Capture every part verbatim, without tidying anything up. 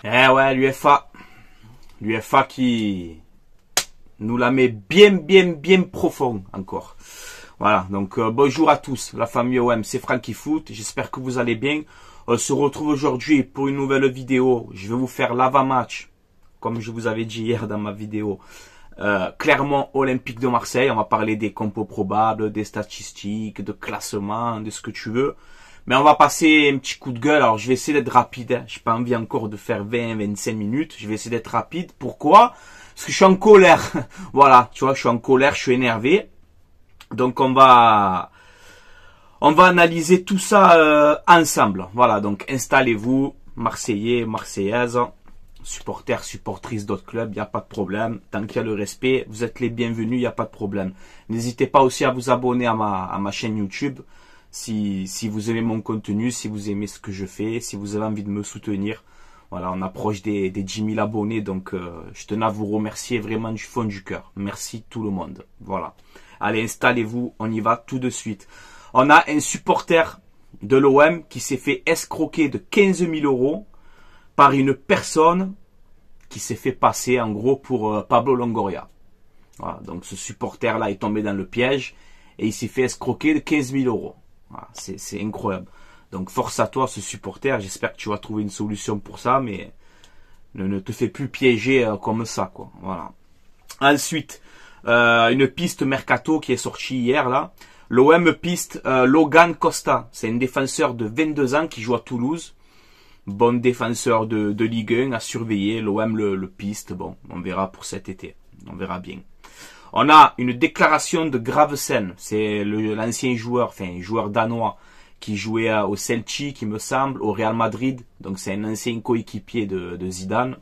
Eh ouais, l'U F A. L'U F A qui nous la met bien, bien, bien profond encore. Voilà, donc euh, bonjour à tous, la famille O M, c'est Franky Foot, j'espère que vous allez bien. On se retrouve aujourd'hui pour une nouvelle vidéo. Je vais vous faire l'avant-match, comme je vous avais dit hier dans ma vidéo. Euh, Clermont Olympique de Marseille, on va parler des compos probables, des statistiques, de classement, de ce que tu veux. Mais on va passer un petit coup de gueule. Alors je vais essayer d'être rapide, hein. J'ai pas envie encore de faire vingt à vingt-cinq minutes. Je vais essayer d'être rapide. Pourquoi? Parce que je suis en colère. Voilà, tu vois, je suis en colère, je suis énervé. Donc on va on va analyser tout ça euh, ensemble. Voilà, donc installez-vous, Marseillais, Marseillaises, supporters, supportrices d'autres clubs, il n'y a pas de problème. Tant qu'il y a le respect, vous êtes les bienvenus, il n'y a pas de problème. N'hésitez pas aussi à vous abonner à ma, à ma chaîne YouTube. Si, si vous aimez mon contenu, si vous aimez ce que je fais, si vous avez envie de me soutenir. Voilà, on approche des, des dix mille abonnés, donc euh, je tenais à vous remercier vraiment du fond du cœur. Merci tout le monde. Voilà. Allez, installez-vous, on y va tout de suite. On a un supporter de l'O M qui s'est fait escroquer de quinze mille euros par une personne qui s'est fait passer en gros pour euh, Pablo Longoria. Voilà, donc ce supporter-là est tombé dans le piège et il s'est fait escroquer de quinze mille euros. Voilà, c'est incroyable. Donc force à toi ce supporter, j'espère que tu vas trouver une solution pour ça, mais ne, ne te fais plus piéger euh, comme ça, quoi. Voilà. Ensuite, euh, une piste mercato qui est sortie hier là. L'O M piste euh, Logan Costa, c'est un défenseur de vingt-deux ans qui joue à Toulouse. Bon défenseur de, de Ligue un à surveiller, l'O M le, le piste, bon, on verra pour cet été, on verra bien. On a une déclaration de Gravesen, c'est l'ancien joueur, enfin joueur danois qui jouait au Celtic, il me semble, au Real Madrid, donc c'est un ancien coéquipier de, de Zidane.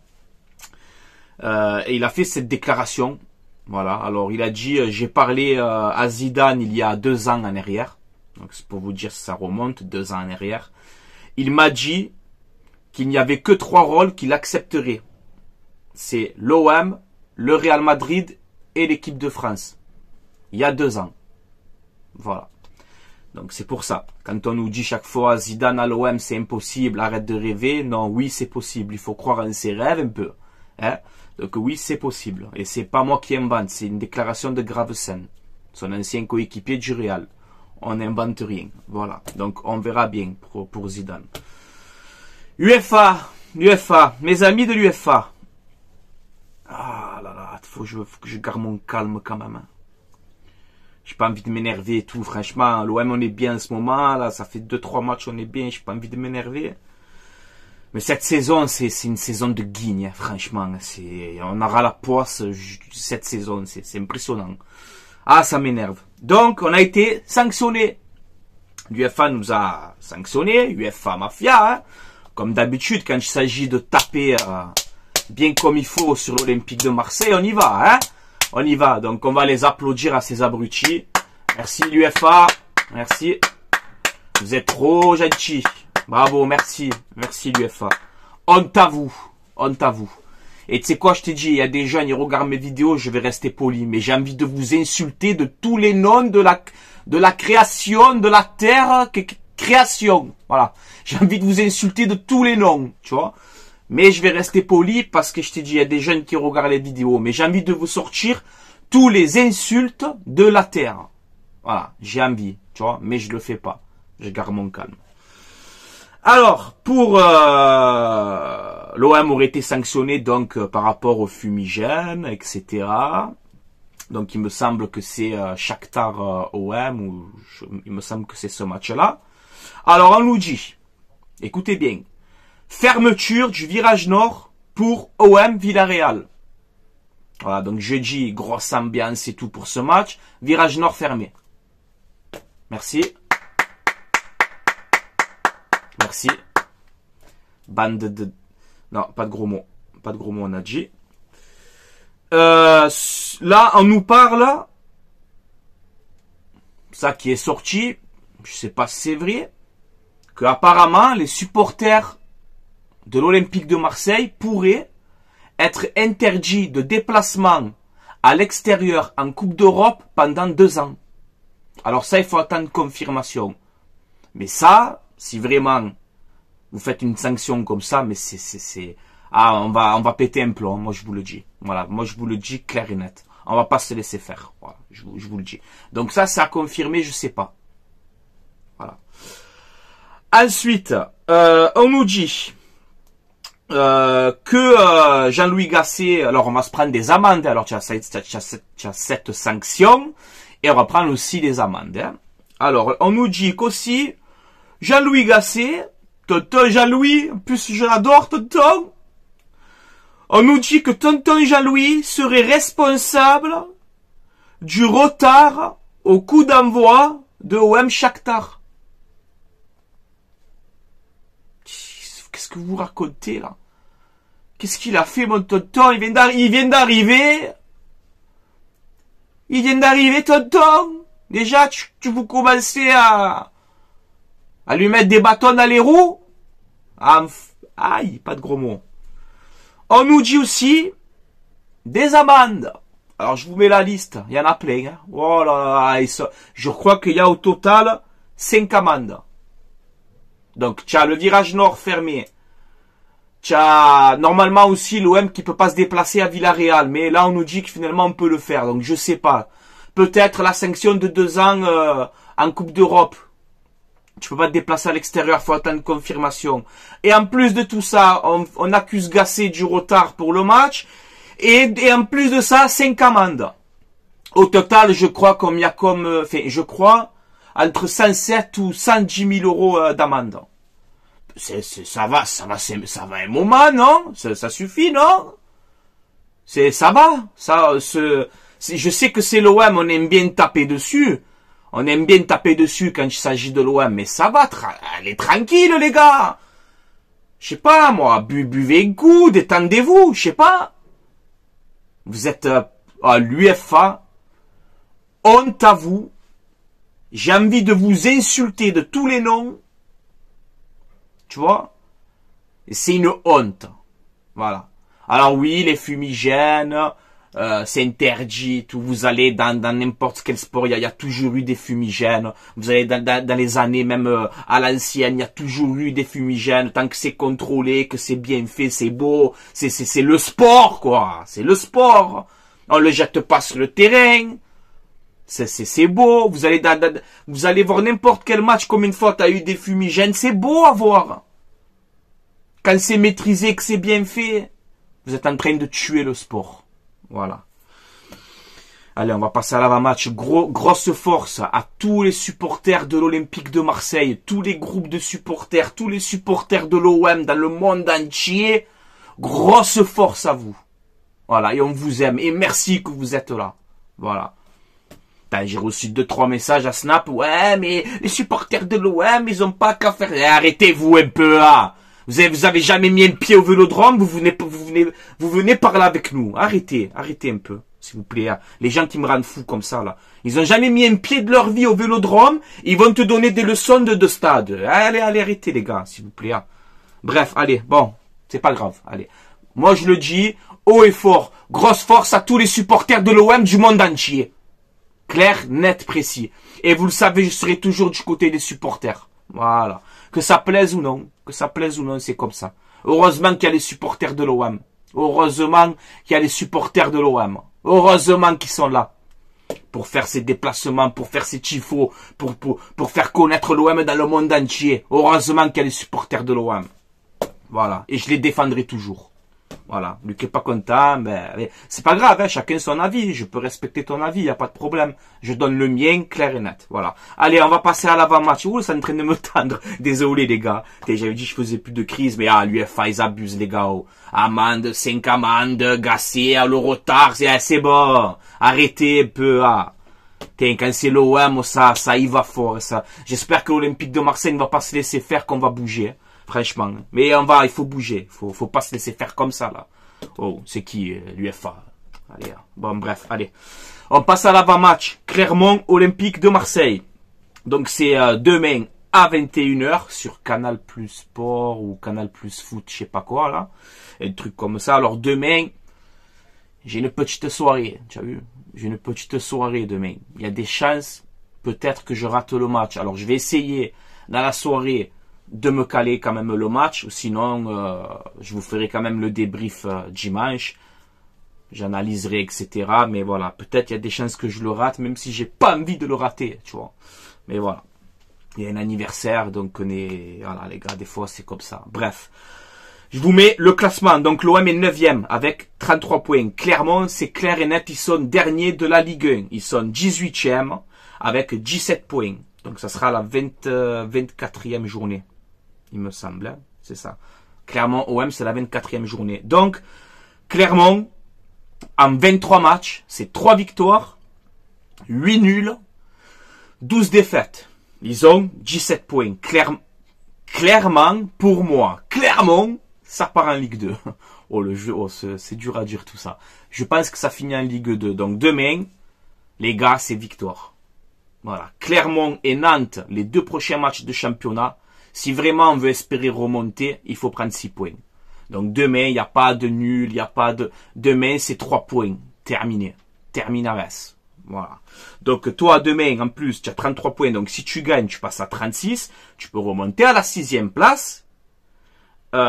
Euh, et il a fait cette déclaration, voilà, alors il a dit, euh, j'ai parlé euh, à Zidane il y a deux ans en arrière, donc c'est pour vous dire si ça remonte, deux ans en arrière. Il m'a dit qu'il n'y avait que trois rôles qu'il accepterait. C'est l'O M, le Real Madrid et l'équipe de France. Il y a deux ans. Voilà. Donc c'est pour ça. Quand on nous dit chaque fois Zidane à l'O M c'est impossible, arrête de rêver. Non, oui c'est possible. Il faut croire en ses rêves un peu. Hein? Donc oui c'est possible. Et c'est pas moi qui invente. C'est une déclaration de Gravesen, son ancien coéquipier du Real. On n'invente rien. Voilà. Donc on verra bien pour, pour Zidane. U F A. L'U F A. Mes amis de l'U F A. Ah là là. Faut que je, faut que je garde mon calme quand même. Hein. J'ai pas envie de m'énerver et tout, franchement. L'O M on est bien en ce moment, là, ça fait deux trois matchs on est bien, j'ai pas envie de m'énerver. Mais cette saison, c'est une saison de guigne, hein, franchement. On aura la poisse cette saison, c'est impressionnant. Ah, ça m'énerve. Donc, on a été sanctionné. L'U F A nous a sanctionné, U F A Mafia, hein. Comme d'habitude, quand il s'agit de taper euh, bien comme il faut sur l'Olympique de Marseille, on y va, hein. On y va, donc on va les applaudir à ces abrutis. Merci l'U F A, merci. Vous êtes trop gentils. Bravo, merci, merci l'U F A. Honte à vous, honte à vous. Et tu sais quoi, je t'ai dit, il y a des jeunes, ils regardent mes vidéos, je vais rester poli, mais j'ai envie de vous insulter de tous les noms de la, de la création, de la terre, création. Voilà, j'ai envie de vous insulter de tous les noms, tu vois. Mais je vais rester poli parce que je t'ai dit, il y a des jeunes qui regardent les vidéos. Mais j'ai envie de vous sortir tous les insultes de la terre. Voilà, j'ai envie, tu vois, mais je le fais pas. Je garde mon calme. Alors, pour euh, l'O M aurait été sanctionné donc euh, par rapport au fumigène, et cetera. Donc il me semble que c'est euh, Shakhtar euh, O M, ou je, il me semble que c'est ce match-là. Alors on nous dit, écoutez bien. Fermeture du virage nord pour O M Villarreal. Voilà, donc jeudi, grosse ambiance et tout pour ce match. Virage nord fermé. Merci. Merci. Bande de... Non, pas de gros mots. Pas de gros mots, on a dit. Euh, là, on nous parle... Ça qui est sorti, je sais pas si c'est vrai, que apparemment les supporters de l'Olympique de Marseille pourrait être interdit de déplacement à l'extérieur en Coupe d'Europe pendant deux ans. Alors ça, il faut attendre confirmation. Mais ça, si vraiment vous faites une sanction comme ça, mais c'est ah, on va, on va péter un plomb, moi je vous le dis. Voilà, moi je vous le dis clair et net. On va pas se laisser faire. Voilà, je, vous, je vous le dis. Donc ça, c'est à confirmer, je sais pas. Voilà. Ensuite, euh, on nous dit euh, que euh, Jean-Louis Gasset, alors on va se prendre des amendes. Alors tu as, tu as, tu as, tu as cette sanction et on va prendre aussi des amendes. Hein. Alors, on nous dit qu'aussi Jean-Louis Gasset, tonton Jean-Louis, en plus je l'adore, tonton. On nous dit que tonton Jean-Louis serait responsable du retard au coup d'envoi de O M Shakhtar. Qu'est-ce que vous racontez là? Qu'est-ce qu'il a fait mon tonton? Il vient d'arriver. Il vient d'arriver tonton. Déjà, tu, tu vous commencez à, à lui mettre des bâtons dans les roues. Ah, aïe, pas de gros mots. On nous dit aussi des amendes. Alors, je vous mets la liste. Il y en a plein. Hein. Oh là là, je crois qu'il y a au total cinq amendes. Donc, tu as le virage nord fermé. Tu as normalement aussi l'O M qui peut pas se déplacer à Villarreal. Mais là, on nous dit que finalement, on peut le faire. Donc, je sais pas. Peut-être la sanction de deux ans euh, en Coupe d'Europe. Tu peux pas te déplacer à l'extérieur, faut attendre confirmation. Et en plus de tout ça, on, on accuse Gasset du retard pour le match. Et, et en plus de ça, cinq amendes. Au total, je crois qu'on y a comme, enfin, je crois, entre cent sept ou cent dix mille euros euh, d'amende. C'est, c'est, ça va, ça va, c'est, ça va un moment, non? Ça, ça suffit, non? C'est, ça va, ça, ce, je sais que c'est l'O M, on aime bien taper dessus. On aime bien taper dessus quand il s'agit de l'O M, mais ça va, tra allez tranquille les gars. Je sais pas moi, bu buvez un coup, détendez-vous, je sais pas. Vous êtes euh, à l'U F A, honte à vous. J'ai envie de vous insulter de tous les noms. Tu vois? Et c'est une honte. Voilà. Alors oui, les fumigènes... Euh, c'est interdit, tout. Vous allez dans n'importe quel sport, il y, y a toujours eu des fumigènes. Vous allez dans, dans, dans les années, même euh, à l'ancienne, il y a toujours eu des fumigènes. Tant que c'est contrôlé, que c'est bien fait, c'est beau. C'est c'est c'est le sport, quoi. C'est le sport. On le jette pas sur le terrain. C'est c'est c'est beau. Vous allez dans, dans, vous allez voir n'importe quel match. Combien de fois t'as eu des fumigènes? C'est beau à voir. Quand c'est maîtrisé, que c'est bien fait, vous êtes en train de tuer le sport. Voilà. Allez, on va passer à l'avant-match. Gros, grosse force à tous les supporters de l'Olympique de Marseille, tous les groupes de supporters, tous les supporters de l'O M dans le monde entier. Grosse force à vous. Voilà, et on vous aime. Et merci que vous êtes là. Voilà. J'ai reçu deux, trois messages à Snap. Ouais, mais les supporters de l'O M, ils ont pas qu'à faire. Arrêtez-vous un peu là. Vous avez, vous avez jamais mis un pied au Vélodrome, vous venez, vous venez, vous venez parler avec nous. Arrêtez, arrêtez un peu, s'il vous plaît. Les gens qui me rendent fou comme ça, là. Ils ont jamais mis un pied de leur vie au Vélodrome, ils vont te donner des leçons de, de stade. Allez, allez, arrêtez, les gars, s'il vous plaît. Bref, allez, bon, c'est pas grave, allez. Moi, je le dis, haut et fort, grosse force à tous les supporters de l'O M du monde entier. Clair, net, précis. Et vous le savez, je serai toujours du côté des supporters. Voilà. Que ça plaise ou non, que ça plaise ou non, c'est comme ça. Heureusement qu'il y a les supporters de l'O M. Heureusement qu'il y a les supporters de l'O M. Heureusement qu'ils sont là. Pour faire ces déplacements, pour faire ces tifos, pour, pour, pour faire connaître l'O M dans le monde entier. Heureusement qu'il y a les supporters de l'O M. Voilà. Et je les défendrai toujours. Voilà. Lui qui est pas content, ben, c'est pas grave, hein, chacun son avis. Je peux respecter ton avis, y a pas de problème. Je donne le mien, clair et net. Voilà. Allez, on va passer à l'avant-match. Ouh, ça est en train de me tendre. Désolé, les gars. J'avais dit que je faisais plus de crise, mais ah, l'U F A, ils abusent, les gars. Oh. Amende, cinq amendes, Gasset, le retard, c'est bon. Arrêtez un peu, ah. Tiens, quand c'est l'O M, ça, ça y va fort, ça. J'espère que l'Olympique de Marseille ne va pas se laisser faire, qu'on va bouger. Franchement. Mais on va, il faut bouger. Faut, faut pas se laisser faire comme ça, là. Oh, c'est qui, euh, l'U F A? Allez, bon, bref, allez. On passe à l'avant-match. Clermont Olympique de Marseille. Donc, c'est euh, demain à vingt et une heures sur Canal Plus Sport ou Canal Plus Foot, je sais pas quoi, là. Un truc comme ça. Alors, demain, j'ai une petite soirée. Tu as vu? J'ai une petite soirée demain. Il y a des chances, peut-être que je rate le match. Alors, je vais essayer, dans la soirée, de me caler quand même le match, ou sinon euh, je vous ferai quand même le débrief euh, dimanche. J'analyserai, et cetera. Mais voilà, peut-être il y a des chances que je le rate, même si j'ai pas envie de le rater, tu vois. Mais voilà, il y a un anniversaire, donc on est, voilà les gars, des fois c'est comme ça. Bref, je vous mets le classement. Donc l'O M est neuvième avec trente-trois points. Clermont, c'est clair et net, ils sont derniers de la Ligue un. Ils sont dix-huitième avec dix-sept points. Donc ça sera la vingt, euh, vingt-quatrième journée, il me semble, hein, c'est ça. Clermont-O M, c'est la vingt-quatrième journée. Donc, Clermont, en vingt-trois matchs, c'est trois victoires, huit nuls, douze défaites. Ils ont dix-sept points. Claire, clairement, pour moi, Clermont, ça part en Ligue deux. Oh, le jeu, oh, c'est dur à dire tout ça. Je pense que ça finit en Ligue deux. Donc, demain, les gars, c'est victoire. Voilà. Clermont et Nantes, les deux prochains matchs de championnat. Si vraiment on veut espérer remonter, il faut prendre six points. Donc demain, il n'y a pas de nul, il n'y a pas de... Demain, c'est trois points. Terminé. Terminares. Voilà. Donc toi, demain, en plus, tu as trente-trois points. Donc si tu gagnes, tu passes à trente-six. Tu peux remonter à la sixième place. Euh,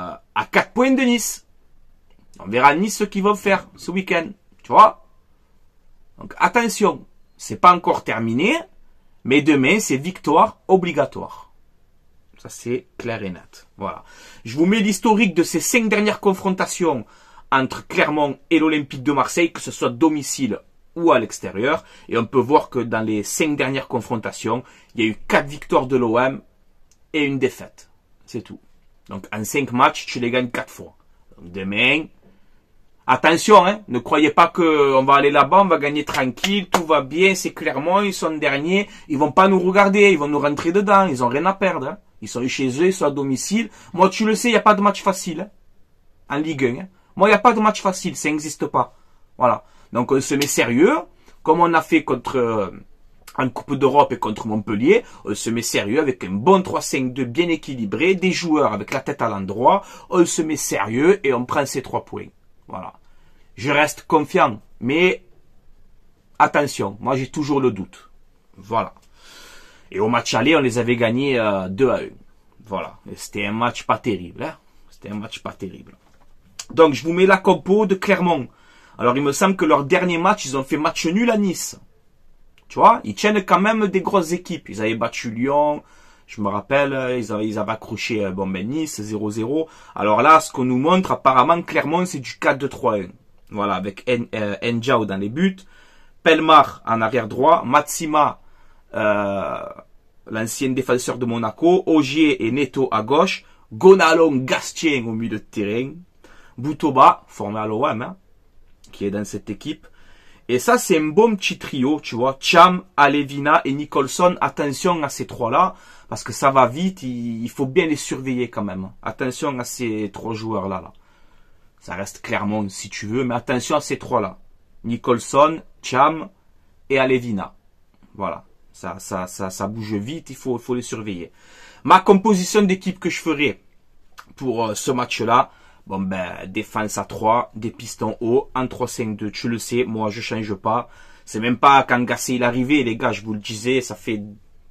à quatre points de Nice. On verra Nice ce qu'ils vont faire ce week-end. Tu vois? Donc attention. C'est pas encore terminé, mais demain, c'est victoire obligatoire. Ça, c'est clair et net. Voilà. Je vous mets l'historique de ces cinq dernières confrontations entre Clermont et l'Olympique de Marseille, que ce soit domicile ou à l'extérieur. Et on peut voir que dans les cinq dernières confrontations, il y a eu quatre victoires de l'O M et une défaite. C'est tout. Donc, en cinq matchs, tu les gagnes quatre fois. Donc, demain... Attention, hein, ne croyez pas que on va aller là-bas, on va gagner tranquille, tout va bien, c'est Clermont, ils sont derniers, ils vont pas nous regarder, ils vont nous rentrer dedans, ils ont rien à perdre. Hein. Ils sont chez eux, ils sont à domicile. Moi, tu le sais, il n'y a pas de match facile hein, en Ligue un. Hein. Moi, il n'y a pas de match facile, ça n'existe pas. Voilà. Donc, on se met sérieux, comme on a fait contre euh, en Coupe d'Europe et contre Montpellier, on se met sérieux avec un bon trois cinq deux bien équilibré, des joueurs avec la tête à l'endroit, on se met sérieux et on prend ces trois points. Voilà. Je reste confiant, mais attention, moi j'ai toujours le doute. Voilà. Et au match aller, on les avait gagnés euh, deux à un. Voilà. C'était un match pas terrible. Hein. C'était un match pas terrible. Donc je vous mets la compo de Clermont. Alors il me semble que leur dernier match, ils ont fait match nul à Nice. Tu vois, ils tiennent quand même des grosses équipes. Ils avaient battu Lyon. Je me rappelle, ils avaient, ils avaient accroché bon, ben, Nice zéro zéro. Alors là, ce qu'on nous montre, apparemment, Clermont, c'est du quatre deux trois un. Voilà, avec N'Diao dans les buts. Pelmar en arrière droit. Matsima, euh, l'ancien défenseur de Monaco. Ogier et Neto à gauche. Gonalon, Gastien au milieu de terrain. Boutoba, formé à l'O M, hein, qui est dans cette équipe. Et ça, c'est un bon petit trio, tu vois. Cham, Alevina et Nicholson. Attention à ces trois-là. Parce que ça va vite, il faut bien les surveiller quand même. Attention à ces trois joueurs-là. Là. Ça reste Clermont si tu veux, mais attention à ces trois-là. Nicholson, Cham et Alevina. Voilà. Ça, ça, ça, ça bouge vite, il faut, il faut les surveiller. Ma composition d'équipe que je ferai pour euh, ce match-là, bon ben, défense à trois, des pistons hauts, en trois cinq deux, tu le sais, moi je change pas. C'est même pas quand Gasset il est arrivé, les gars, je vous le disais, ça fait...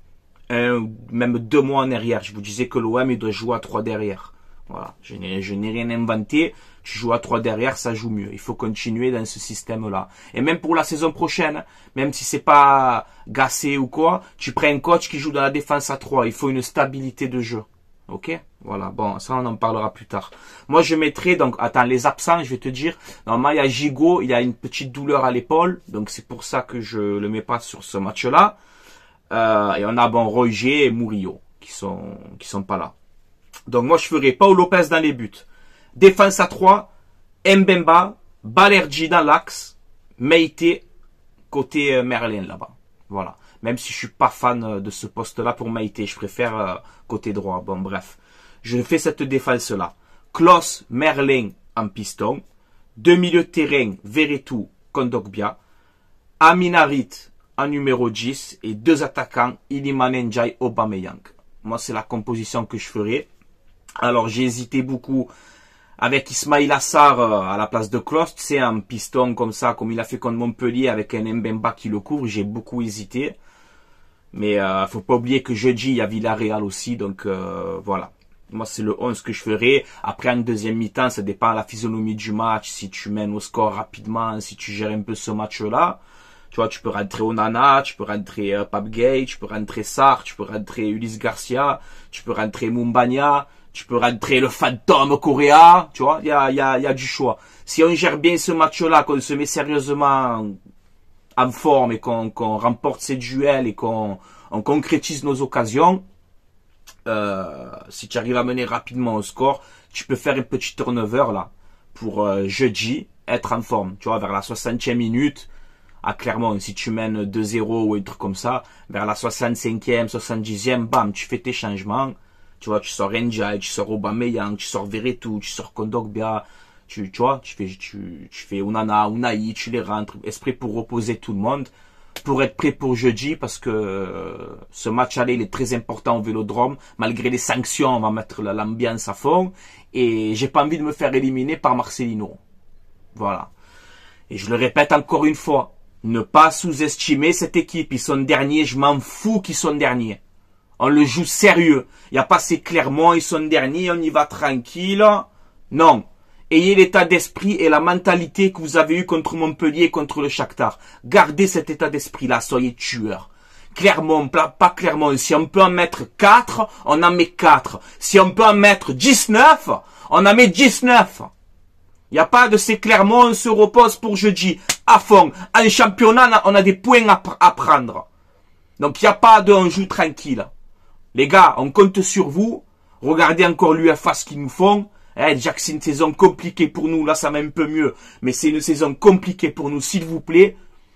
Un, même deux mois en arrière, je vous disais que l'O M il doit jouer à trois derrière. Voilà, je n'ai, je n'ai rien inventé. Tu joues à trois derrière, ça joue mieux. Il faut continuer dans ce système-là. Et même pour la saison prochaine, même si c'est pas Gasset ou quoi, tu prends un coach qui joue dans la défense à trois. Il faut une stabilité de jeu. Ok? Voilà, bon, ça on en parlera plus tard. Moi je mettrai, donc, attends, les absents, je vais te dire. Normalement, il y a Gigot, il a une petite douleur à l'épaule. Donc c'est pour ça que je le mets pas sur ce match-là. Euh, et on a bon Roger et Murillo qui sont qui sont pas là. Donc moi je ferai Paul Lopez dans les buts. Défense à trois, Mbemba, Balerji dans l'axe, Meite côté euh, Merlin là-bas. Voilà. Même si je suis pas fan euh, de ce poste-là pour Meite, je préfère euh, côté droit. Bon bref, je fais cette défense-là. Klos, Merlin en piston, deux milieux de terrain, Veretout, Kondogbia, Aminarit en numéro dix et deux attaquants, Iliman Ndiaye, Aubameyang. Moi, c'est la composition que je ferai. Alors, j'ai hésité beaucoup avec Ismail Assar euh, à la place de Klos. Tu sais, un piston comme ça, comme il a fait contre Montpellier avec un Mbemba qui le couvre. J'ai beaucoup hésité. Mais euh, faut pas oublier que jeudi, il y a Villarreal aussi. Donc euh, voilà. Moi, c'est le onze que je ferai. Après, en deuxième mi-temps, ça dépend de la physionomie du match. Si tu mènes au score rapidement, si tu gères un peu ce match-là. Tu vois, tu peux rentrer Onana, tu peux rentrer euh, Pape Gueye, tu peux rentrer Sarr, tu peux rentrer Ulysse Garcia, tu peux rentrer Mumbagna, tu peux rentrer le fantôme Correa. Tu vois, il y a, y, a, y a du choix. Si on gère bien ce match-là, qu'on se met sérieusement en forme et qu'on qu'on remporte ces duels et qu'on on concrétise nos occasions, euh, si tu arrives à mener rapidement au score, tu peux faire un petit turnover là pour euh, jeudi, être en forme. Tu vois, vers la soixantième minute, à Clermont, si tu mènes deux zéro ou un truc comme ça, vers la soixante-cinquième, soixante-dixième, bam, tu fais tes changements. Tu vois, tu sors Ndiaye, tu sors Aubameyang, tu sors Veretout, tu sors Kondogbia, tu, tu vois, tu fais, tu, tu fais Onana, Unai, tu les rentres, esprit pour reposer tout le monde, pour être prêt pour jeudi, parce que euh, ce match aller, il est très important au Vélodrome. Malgré les sanctions, on va mettre l'ambiance à fond, et j'ai pas envie de me faire éliminer par Marcelino. Voilà. Et je le répète encore une fois, ne pas sous-estimer cette équipe. Ils sont derniers, je m'en fous qu'ils sont derniers. On le joue sérieux. Il n'y a pas ces Clermont, ils sont derniers, on y va tranquille. Non. Ayez l'état d'esprit et la mentalité que vous avez eu contre Montpellier et contre le Shakhtar. Gardez cet état d'esprit-là, soyez tueurs. Clermont, pas Clermont. Si on peut en mettre quatre, on en met quatre. Si on peut en mettre dix-neuf, on en met dix-neuf. Il n'y a pas de ces Clermont, on se repose pour jeudi. À fond. En championnat, on a des points à, à prendre. Donc il n'y a pas de on joue tranquille. Les gars, on compte sur vous. Regardez encore l'U E F A ce qu'ils nous font. Eh, déjà que c'est une saison compliquée pour nous. Là, ça va un peu mieux. Mais c'est une saison compliquée pour nous. S'il vous plaît,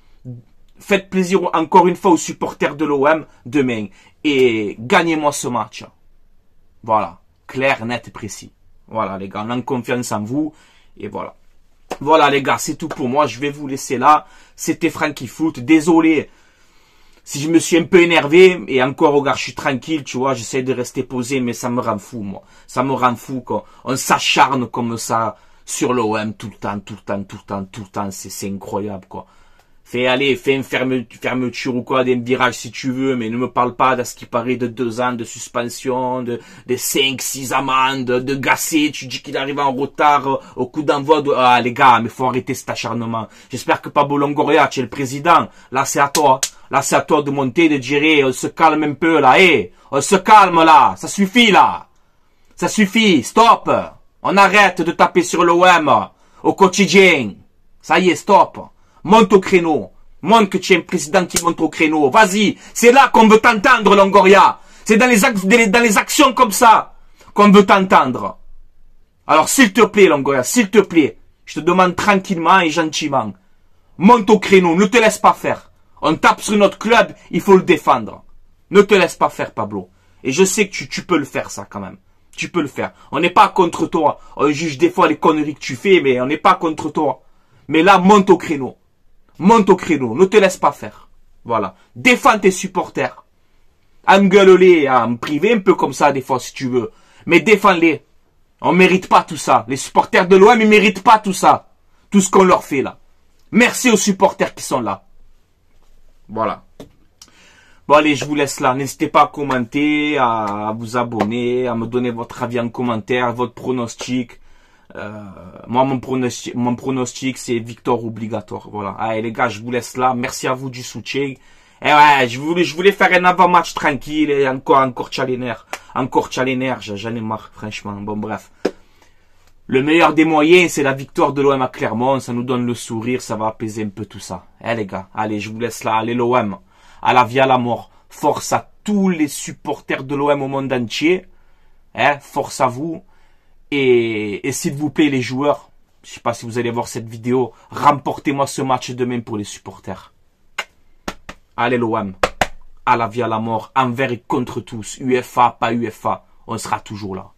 faites plaisir encore une fois aux supporters de l'O M demain. Et gagnez-moi ce match. Voilà. Clair, net et précis. Voilà, les gars, on a confiance en vous. Et voilà. Voilà, les gars, c'est tout pour moi. Je vais vous laisser là. C'était Franky Foot. Désolé si je me suis un peu énervé. Et encore, regarde, je suis tranquille, tu vois. J'essaie de rester posé, mais ça me rend fou, moi. Ça me rend fou quand on s'acharne comme ça sur l'O M tout le temps, tout le temps, tout le temps, tout le temps. C'est incroyable, quoi. Fais aller, fais une fermeture ou quoi, des virages si tu veux, mais ne me parle pas de ce qui paraît de deux ans de suspension, de, de cinq, six amendes, de Gasset, tu dis qu'il arrive en retard au coup d'envoi de... Ah les gars, mais faut arrêter cet acharnement. J'espère que Pablo Longoria, tu es le président, là c'est à toi, là c'est à toi de monter, de dire, hey, on se calme un peu là, hey, on se calme là, ça suffit là, ça suffit, stop, on arrête de taper sur l'O M au quotidien, ça y est, stop. Monte au créneau. Montre que tu es un président qui monte au créneau. Vas-y. C'est là qu'on veut t'entendre, Longoria. C'est dans les, dans les actions comme ça qu'on veut t'entendre. Alors, s'il te plaît, Longoria, s'il te plaît, je te demande tranquillement et gentiment. Monte au créneau. Ne te laisse pas faire. On tape sur notre club, il faut le défendre. Ne te laisse pas faire, Pablo. Et je sais que tu, tu peux le faire, ça, quand même. Tu peux le faire. On n'est pas contre toi. On juge des fois les conneries que tu fais, mais on n'est pas contre toi. Mais là, monte au créneau. Monte au créneau, ne te laisse pas faire. Voilà. Défends tes supporters. Engueule-les en privé, un peu comme ça des fois si tu veux. Mais défends-les. On mérite pas tout ça. Les supporters de l'O M, ils méritent pas tout ça. Tout ce qu'on leur fait là. Merci aux supporters qui sont là. Voilà. Bon allez, je vous laisse là. N'hésitez pas à commenter, à vous abonner, à me donner votre avis en commentaire, votre pronostic. Euh, moi mon pronostic, mon pronostic c'est victoire obligatoire. Voilà. Allez les gars, je vous laisse là. Merci à vous du soutien. Et ouais, je voulais, je voulais faire un avant-match tranquille et encore, encore challenger, encore challenger. J'en ai marre, franchement. Bon bref. Le meilleur des moyens, c'est la victoire de l'O M à Clermont. Ça nous donne le sourire, ça va apaiser un peu tout ça. Eh les gars, allez, je vous laisse là. Allez l'O M, à la vie à la mort. Force à tous les supporters de l'O M au monde entier. Eh, force à vous. Et, et s'il vous plaît les joueurs, je sais pas si vous allez voir cette vidéo, remportez-moi ce match demain pour les supporters. Allez l'O M, à la vie à la mort, envers et contre tous, U E F A, pas U E F A, on sera toujours là.